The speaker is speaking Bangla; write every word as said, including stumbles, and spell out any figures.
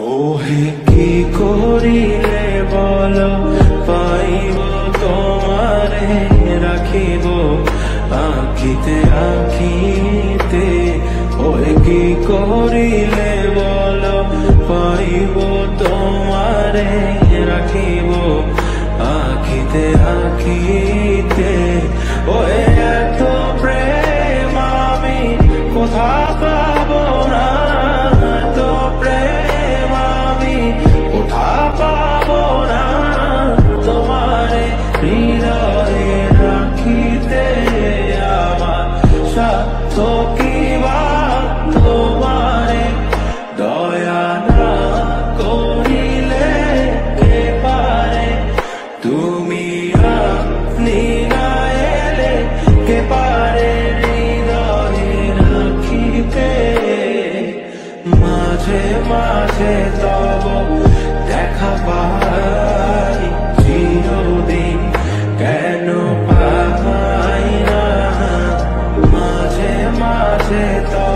ওহে কি করিলে বলো পাইব তোমারে রাখিব আঁখিতে আঁখিতে। ওহে কি করিলে বলো পাইব তোমারে রাখিব আঁখিতে আঁখিতে। ওহে এত প্রেম আমি কোথা পাবো না, এত প্রেম আমি কোথা পাবো না। তোমারে হৃদয়ে রাখিতে আমার সাধ্য কি বা তোমারে দয়া না করিলে কে পারে। তুমি আপনি না এলে কে পারে হৃদয়ে রাখিতে। মাঝে মাঝে তব দেখা পাই চিরদিন কেন পাই না। মাঝে মাঝে তব